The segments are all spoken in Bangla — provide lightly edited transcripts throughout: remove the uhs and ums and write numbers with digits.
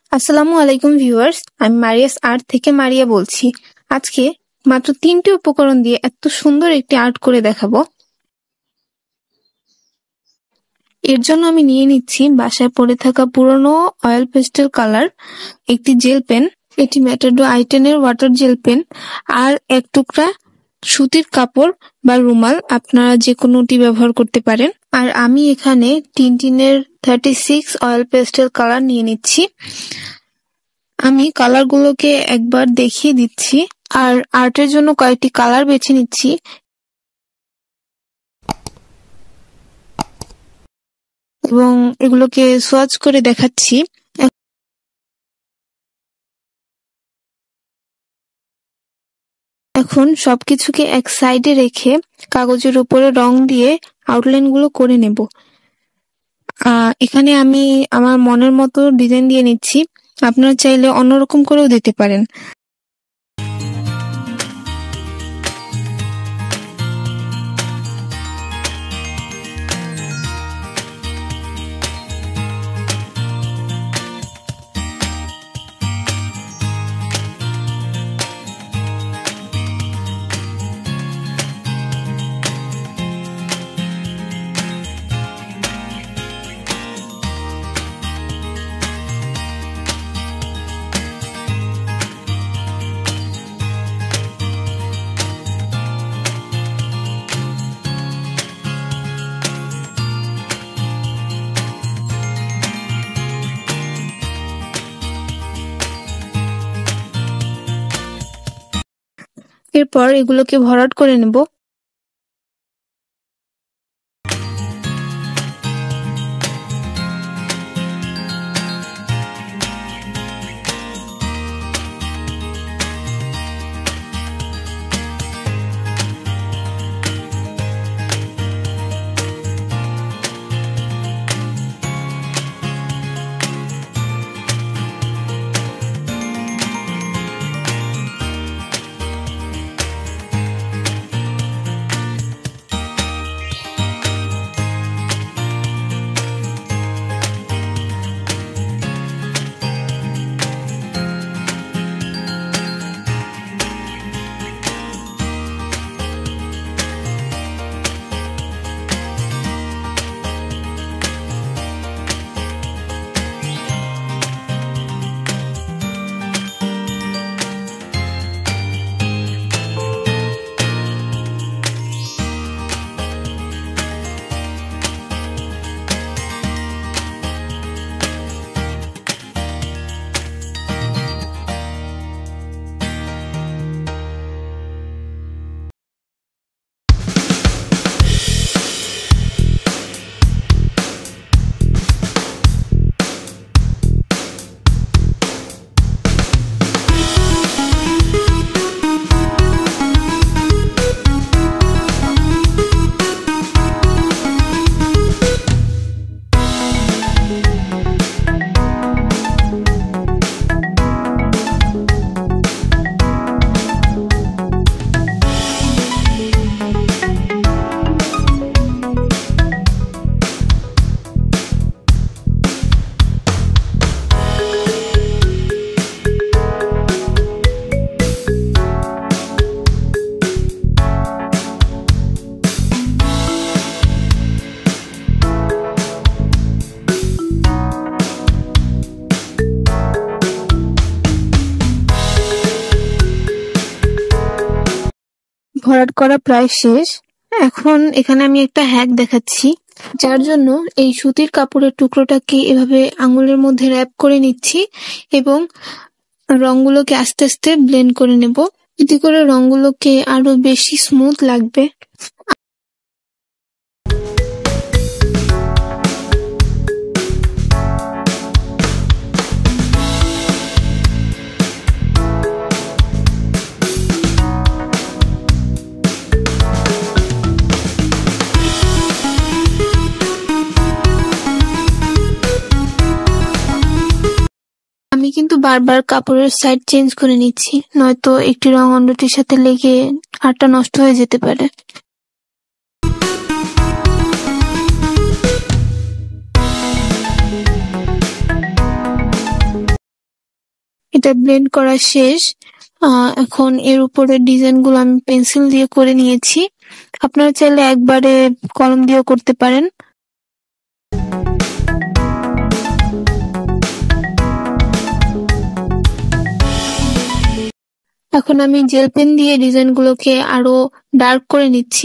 আসসালামু আলাইকুম ভিউয়ার্স, আমি মারিয়াস আর্ট থেকে মারিয়া বলছি। আজকে মাত্র 3টি উপকরণ দিয়ে এত সুন্দর একটি আর্ট করে দেখাবো। এর জন্য আমি নিয়ে নিচ্ছি বাসায় পড়ে থাকা পুরনো অয়েল পেস্টেল কালার, একটি জেল পেন, এটি ম্যাটাডো আই10 ওয়াটার জেল পেন, আর এক টুকরা সুতির কাপড় বা রুমাল, আপনারা যে কোনোটি ব্যবহার করতে পারেন। আর আমি এখানে টিনটিনের 36 অয়েল পেস্টেল কালার নিয়ে নিচ্ছি। আমি কালারগুলোকে একবার দেখিয়ে দিচ্ছি আর আর্টের জন্য কয়েকটি কালার বেছে নিচ্ছি এবং এগুলোকে সোয়াচ করে দেখাচ্ছি। এখন সবকিছুকে এক সাইডে রেখে কাগজের উপরে রং দিয়ে আউটলাইন গুলো করে নেব। এখানে আমি আমার মনের মতো ডিজাইন দিয়ে নিচ্ছি, আপনারা চাইলে অন্যরকম করেও দিতে পারেন। এরপর এগুলোকে ভরাট করে নেব। ভরাট করা প্রায় শেষ। এখন এখানে আমি একটা হ্যাক দেখাচ্ছি, যার জন্য এই সুতির কাপড়ের টুকরোটাকে এভাবে আঙুলের মধ্যে র‍্যাপ করে নিচ্ছি এবং রংগুলোকে আস্তে আস্তে ব্লেন্ড করে নেব। এতে করে রংগুলোকে আরো বেশি স্মুথ লাগবে। আমি কিন্তু বারবার কাপড়ের সাইড চেঞ্জ করে নিচ্ছি, নয়তো একটি রং অন্যটির সাথে লেগে আর্টটা নষ্ট হয়ে যেতে পারে। এটা ব্লেন্ড করা শেষ। এখন এর উপরে ডিজাইনগুলো আমি পেন্সিল দিয়ে করে নিয়েছি। আপনারা চাইলে একবারে কলম দিয়েও করতে পারেন। এখন আমি জেল পেন দিয়ে ডিজাইনগুলোকে আরো ডার্ক করে নিচ্ছি।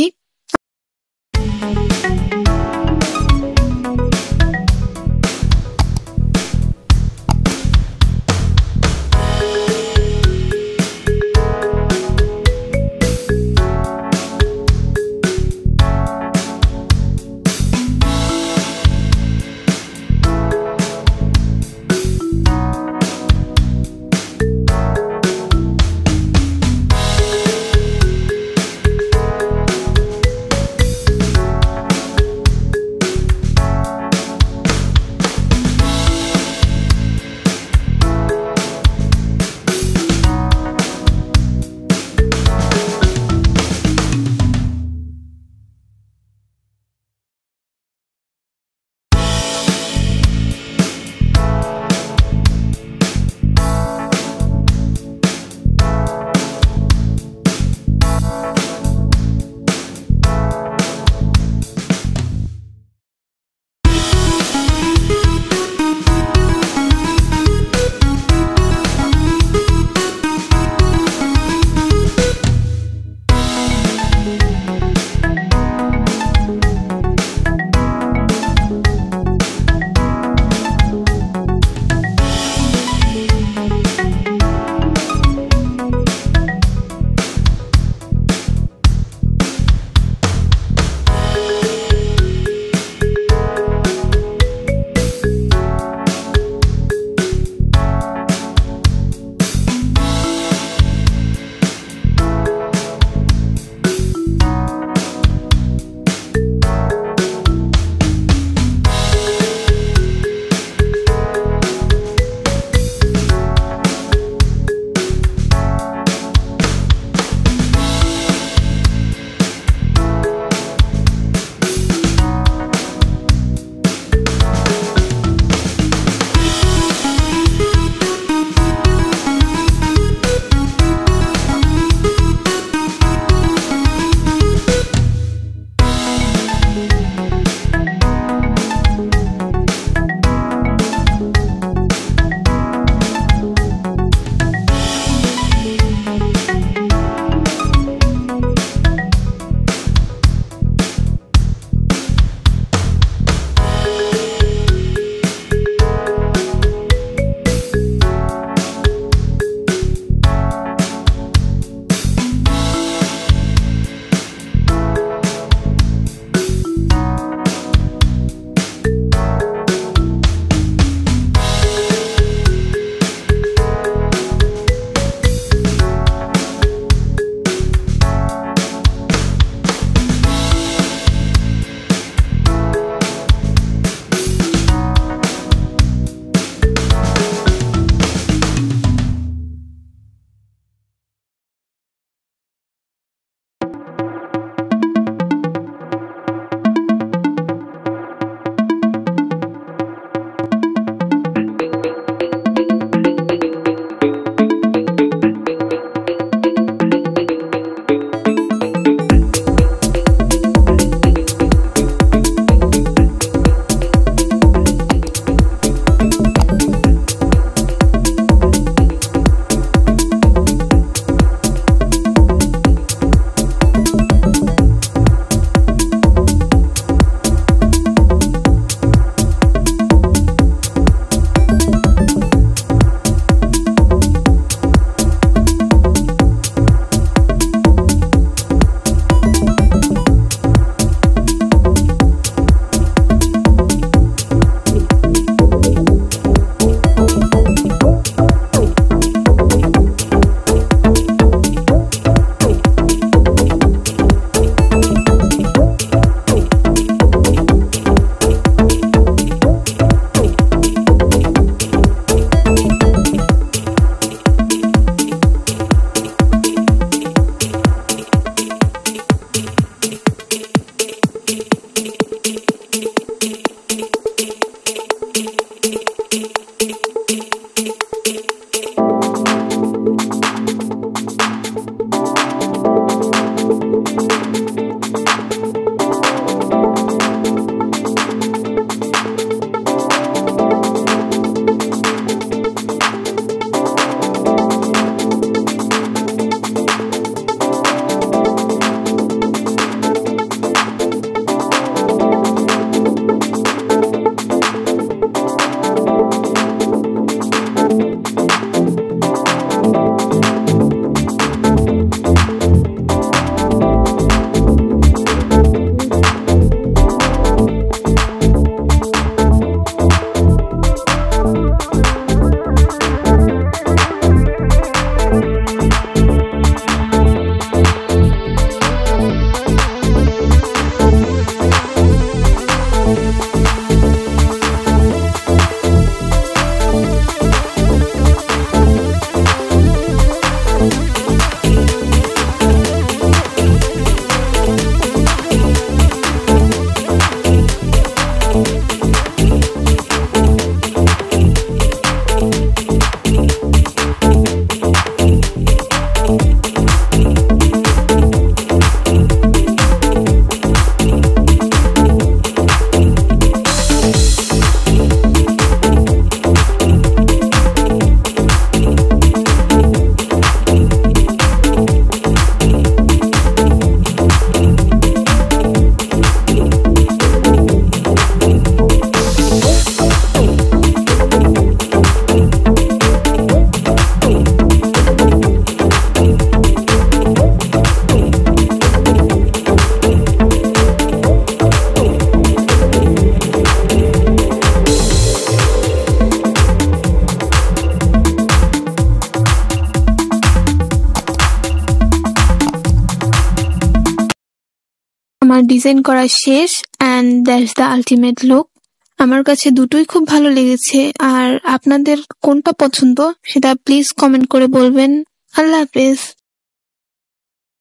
আমার ডিজাইন করা শেষ and that's the ultimate look. আমার কাছে দুটোই খুব ভালো লেগেছে, আর আপনাদের কোনটা পছন্দ সেটা প্লিজ কমেন্ট করে বলবেন। আল্লাহ হাফেজ।